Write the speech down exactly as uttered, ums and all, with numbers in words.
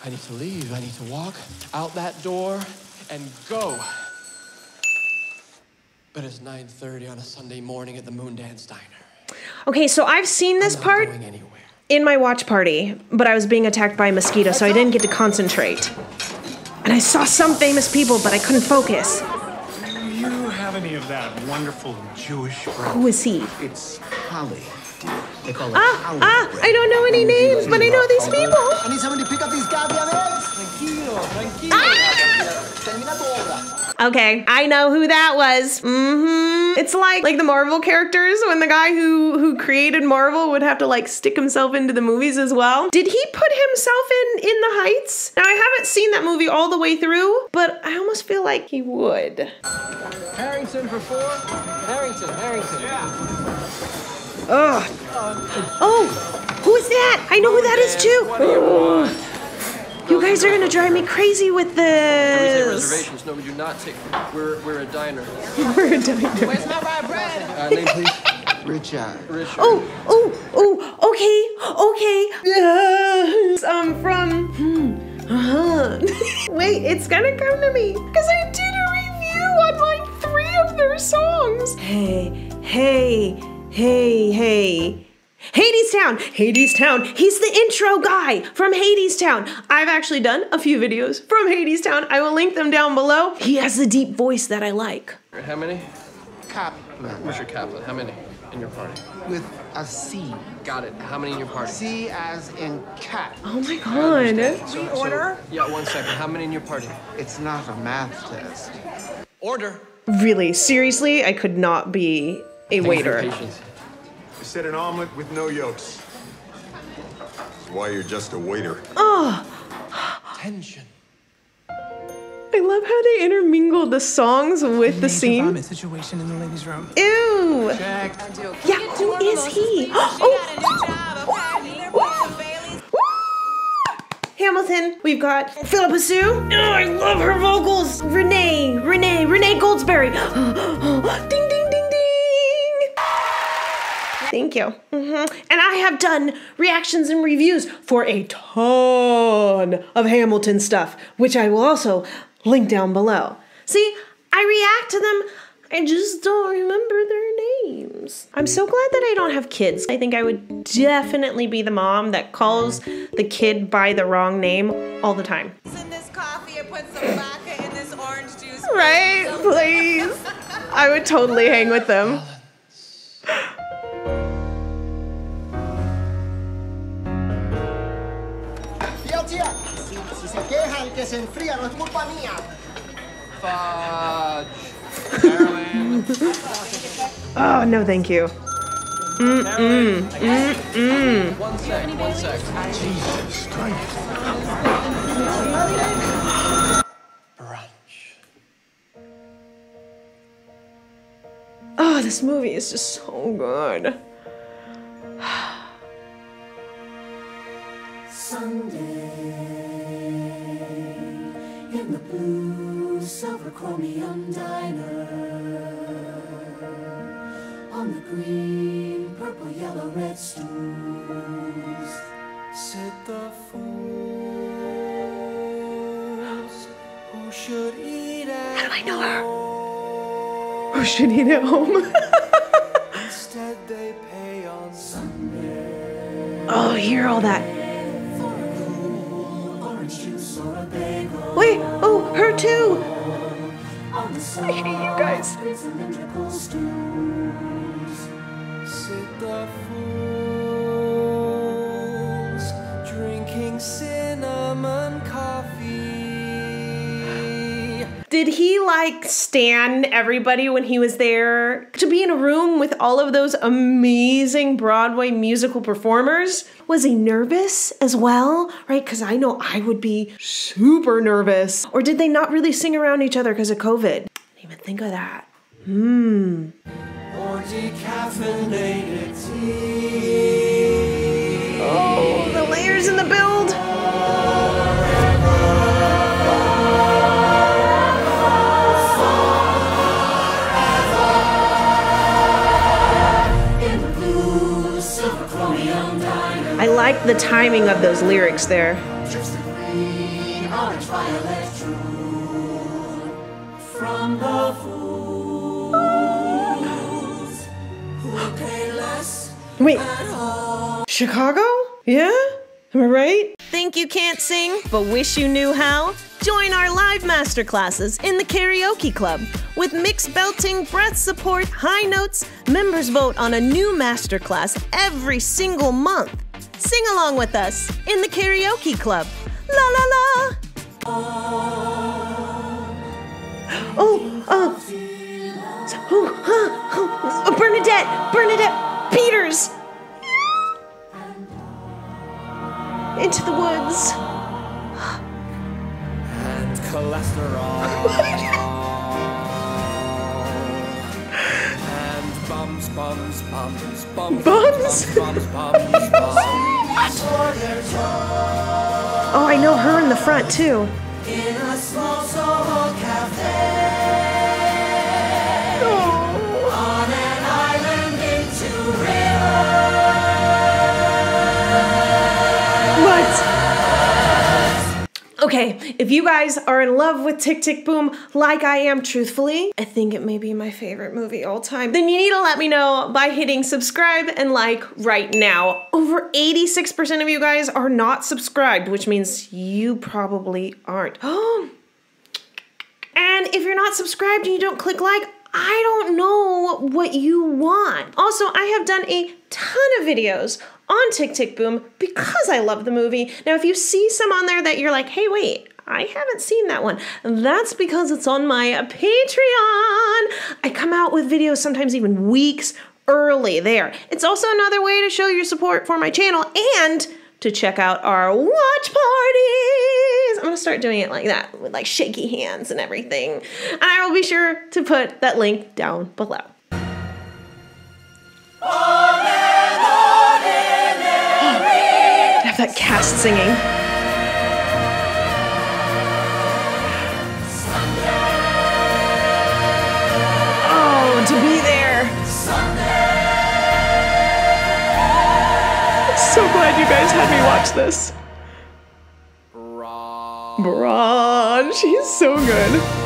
I need to leave. I need to walk out that door and go. But it's nine thirty on a Sunday morning at the Moondance Diner. Okay, so I've seen this part in my watch party, but I was being attacked by a mosquito, so I didn't get to concentrate. And I saw some famous people, but I couldn't focus. Do you have any of that wonderful Jewish bread? Who is he? It's Holly. They call it ah, Holly ah, bread. I don't know any names, but I know these people. I need somebody to pick up these goddamn eggs. Tranquilo, tranquilo. Ah! Okay, I know who that was. Mm-hmm. It's like like the Marvel characters when the guy who who created Marvel would have to like stick himself into the movies as well. Did he put himself in in The Heights? Now I haven't seen that movie all the way through, but I almost feel like he would. Harrington for four. Harrington, Harrington. Yeah. Ugh. Oh, who is that? I know who that is too. What do you want? You guys are gonna drive me crazy with this. We take reservations. No, we do not take. We're we're a diner. We're a diner. Where's my rye bread? Uh, name, please. Richard. Richard. Oh, oh, oh. Okay, okay. Yes. Um, from. Hmm. Uh-huh. Wait, it's gonna come to me because I did a review on like three of their songs. Hey, hey, hey, hey. Hadestown, Hadestown. He's the intro guy from Hadestown. I've actually done a few videos from Hadestown. I will link them down below. He has the deep voice that I like. How many? Kaplan. Mister Kaplan, how many in your party? With a C. Got it. How many in your party? C as in cat. Oh my god. So, so, yeah, one second. How many in your party? It's not a math test. Order. Really, seriously, I could not be a waiter. You said an omelet with no yolks. That's why you're just a waiter. Oh. Tension. I love how they intermingled the songs with the scene. Situation in the ladies' room. Ew. Check. Yeah, who is he? Oh. Hamilton, we've got Philippa Sue. Oh, I love her vocals. Renee, Renee, Renee Goldsberry. Ding, ding, ding, ding. Thank you. Mm-hmm. And I have done reactions and reviews for a ton of Hamilton stuff, which I will also link down below. See, I react to them. I just don't remember their names. I'm so glad that I don't have kids. I think I would definitely be the mom that calls the kid by the wrong name all the time. In this coffee, I put some vodka in this orange juice. Right, please. I would totally hang with them. Fudge. Oh, no, thank you. Mm, mm, mm, mm. One sec, one sec. Jesus Christ. Brunch. Oh, this movie is just so good. Sunday in the blue silver chromium diner, on the green, purple, yellow, red stools sit the fools who should eat at How do I know her? home. Who should eat at home? Instead they pay on Sunday. Oh, hear all that. Wait, oh, her too. I hate you guys. Sit the fools drinking cinnamon coffee. Did he like stan everybody when he was there? To be in a room with all of those amazing Broadway musical performers? Was he nervous as well? Right, because I know I would be super nervous. Or did they not really sing around each other because of COVID? I didn't even think of that. Hmm. Or decaffeinated tea. Oh, the layers in the build. I like the timing of those lyrics there. green, orange, violet, true. From the fools who pay less Wait, at home. Chicago? Yeah? Am I right? Think you can't sing, but wish you knew how? Join our live masterclasses in the Karaoke Club. With mixed belting, breath support, high notes, members vote on a new masterclass every single month. Sing along with us in the Karaoke Club. La la la! Oh, uh, oh, huh, oh, Bernadette, Bernadette Peters! Into the woods. And cholesterol. And bums, bums, bums, bums, Bums? bums, bums, bums, bums. Oh, I know her in the front too. In a small Soho cafe. Oh. On an island into river. What? Okay, if you guys are in love with Tick Tick Boom like I am, truthfully, I think it may be my favorite movie all time, then you need to let me know by hitting subscribe and like right now. Over eighty-six percent of you guys are not subscribed, which means you probably aren't. Oh. And if you're not subscribed and you don't click like, I don't know what you want. Also, I have done a ton of videos on Tick Tick Boom because I love the movie. Now, if you see some on there that you're like, hey, wait, I haven't seen that one, that's because it's on my Patreon. I come out with videos sometimes even weeks early there. It's also another way to show your support for my channel and to check out our watch parties. I'm gonna start doing it like that with like shaky hands and everything. And I will be sure to put that link down below. I have that cast singing. Oh, to be there. So glad you guys had me watch this. Braun, she's so good.